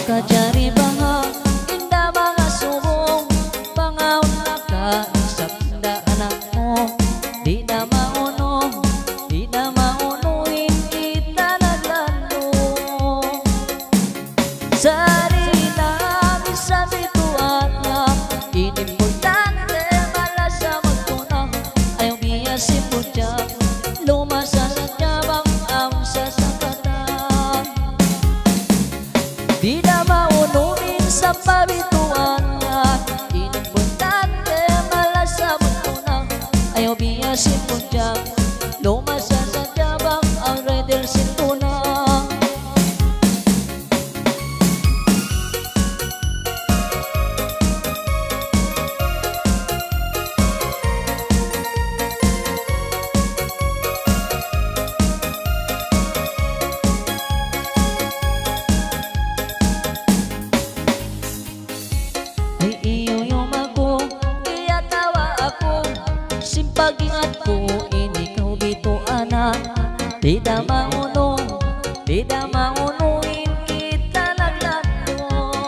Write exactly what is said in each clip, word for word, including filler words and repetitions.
Maka cari baha indah mga subong, pangaon na ka isap na anak mo. Di na mauno, di na maunuin kita naglando. Sari lang sa bituan na inimportante malasa magtunang. Ayaw biya si Pudyak lumasa sa jabang ang sasakatan. Di na maunuin sa pabituan na inimportante malasa magtunang. Ayaw biya si Pudyak lumasa sa jabang ang rider sintunang. Pag-ingat ko, ini kau bito anak. Di na mauno, di na maunuin kita naglando.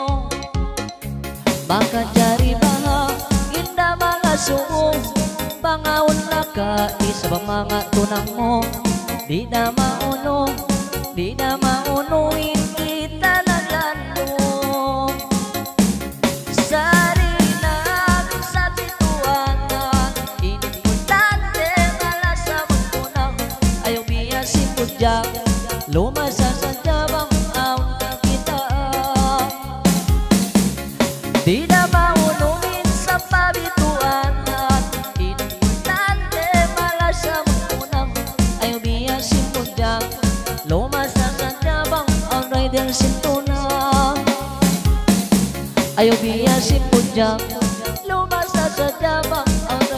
Baka jari baha, indah mga sumo, pangaon na ka isa ba mga tunang mo. Di na mauno, di na maunuin kita naglando. Sari lang sa bituan na si Pudyak lumasa sa jabang aon ka kita. Di na maunuin sa pabituan at inimportante malasa magpunang. Ayaw biya si Pudyak lumasa sa jabang ang rider sintunang. Ayaw biya si Pudyak lumasa sa jabang ang